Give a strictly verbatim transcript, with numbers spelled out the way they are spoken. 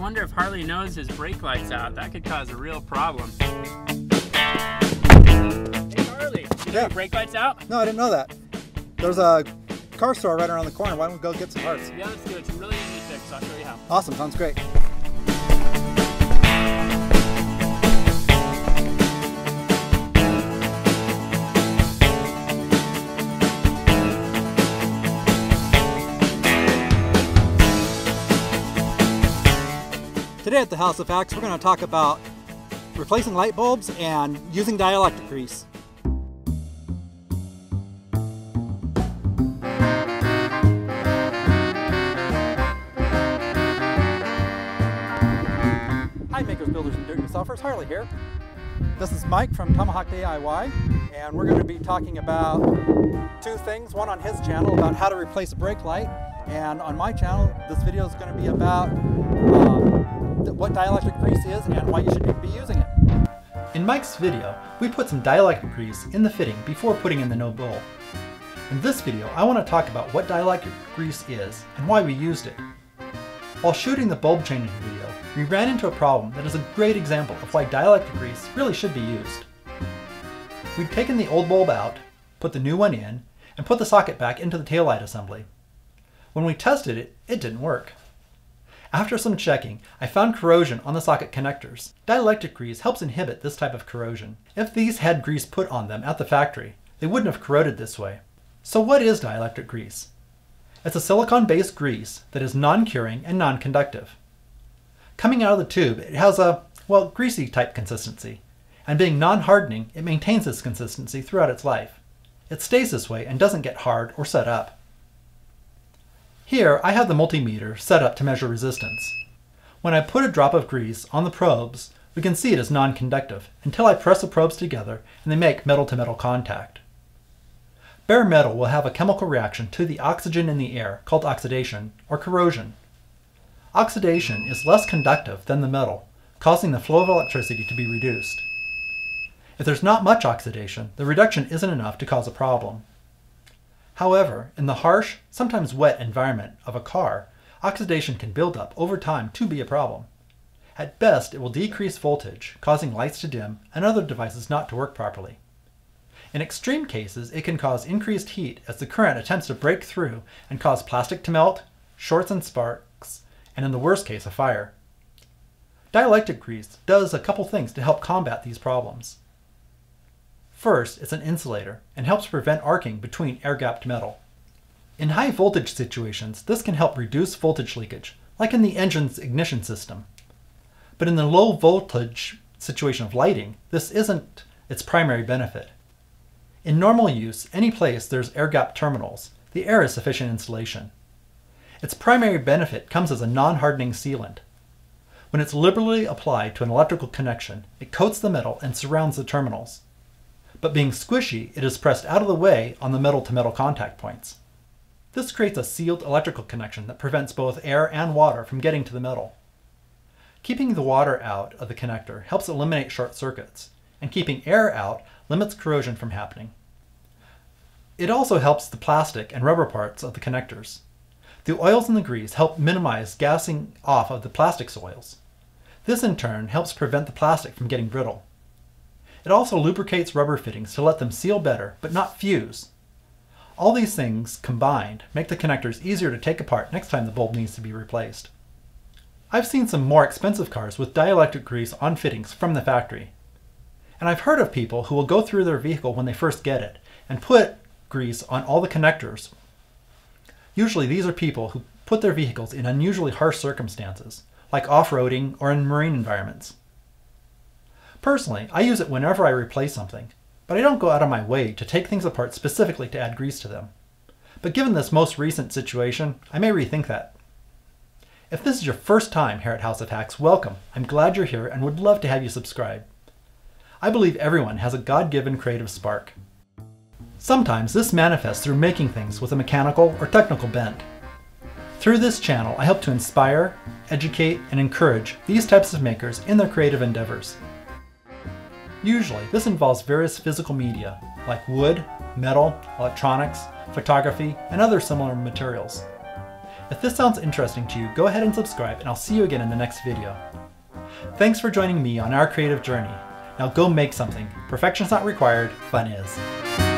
wonder if Harley knows his brake light's out. That could cause a real problem. Hey Harley, you know Yeah. your brake light's out? No, I didn't know that. There's a car store right around the corner. Why don't we go get some parts? Yeah, let's do it. It's really easy to fix. I'll show you how. Awesome, sounds great. Today at the House of Hacks, we're going to talk about replacing light bulbs and using dielectric grease. Hi makers, builders, and do-it-yourselfers. Harley here. This is Mike from Tomahawk D I Y, and we're going to be talking about two things. One on his channel about how to replace a brake light, and on my channel, this video is going to be about um, what dielectric grease is and why you should be using it. In Mike's video, we put some dielectric grease in the fitting before putting in the no bulb. In this video, I want to talk about what dielectric grease is and why we used it. While shooting the bulb changing video, we ran into a problem that is a great example of why dielectric grease really should be used. We'd taken the old bulb out, put the new one in, and put the socket back into the taillight assembly. When we tested it, it didn't work. After some checking, I found corrosion on the socket connectors. Dielectric grease helps inhibit this type of corrosion. If these had grease put on them at the factory, they wouldn't have corroded this way. So what is dielectric grease? It's a silicone-based grease that is non-curing and non-conductive. Coming out of the tube, it has a, well, greasy type consistency. And being non-hardening, it maintains this consistency throughout its life. It stays this way and doesn't get hard or set up. Here, I have the multimeter set up to measure resistance. When I put a drop of grease on the probes, we can see it is non-conductive until I press the probes together and they make metal-to-metal contact. Bare metal will have a chemical reaction to the oxygen in the air called oxidation or corrosion. Oxidation is less conductive than the metal, causing the flow of electricity to be reduced. If there's not much oxidation, the reduction isn't enough to cause a problem. However, in the harsh, sometimes wet environment of a car, oxidation can build up over time to be a problem. At best, it will decrease voltage, causing lights to dim and other devices not to work properly. In extreme cases, it can cause increased heat as the current attempts to break through and cause plastic to melt, shorts and sparks, and in the worst case, a fire. Dielectric grease does a couple things to help combat these problems. First, it's an insulator and helps prevent arcing between air-gapped metal. In high voltage situations, this can help reduce voltage leakage, like in the engine's ignition system. But in the low voltage situation of lighting, this isn't its primary benefit. In normal use, any place there's air-gapped terminals, the air is sufficient insulation. Its primary benefit comes as a non-hardening sealant. When it's liberally applied to an electrical connection, it coats the metal and surrounds the terminals. But being squishy, it is pressed out of the way on the metal-to-metal contact points. This creates a sealed electrical connection that prevents both air and water from getting to the metal. Keeping the water out of the connector helps eliminate short circuits, and keeping air out limits corrosion from happening. It also helps the plastic and rubber parts of the connectors. The oils in the grease help minimize gassing off of the plastic oils. This in turn helps prevent the plastic from getting brittle. It also lubricates rubber fittings to let them seal better, but not fuse. All these things combined make the connectors easier to take apart next time the bulb needs to be replaced. I've seen some more expensive cars with dielectric grease on fittings from the factory. And I've heard of people who will go through their vehicle when they first get it and put grease on all the connectors. Usually these are people who put their vehicles in unusually harsh circumstances, like off-roading or in marine environments. Personally, I use it whenever I replace something, but I don't go out of my way to take things apart specifically to add grease to them. But given this most recent situation, I may rethink that. If this is your first time here at House of Hacks, welcome. I'm glad you're here and would love to have you subscribe. I believe everyone has a God-given creative spark. Sometimes this manifests through making things with a mechanical or technical bent. Through this channel, I hope to inspire, educate, and encourage these types of makers in their creative endeavors. Usually, this involves various physical media, like wood, metal, electronics, photography, and other similar materials. If this sounds interesting to you, go ahead and subscribe, and I'll see you again in the next video. Thanks for joining me on our creative journey. Now go make something. Perfection's not required, fun is.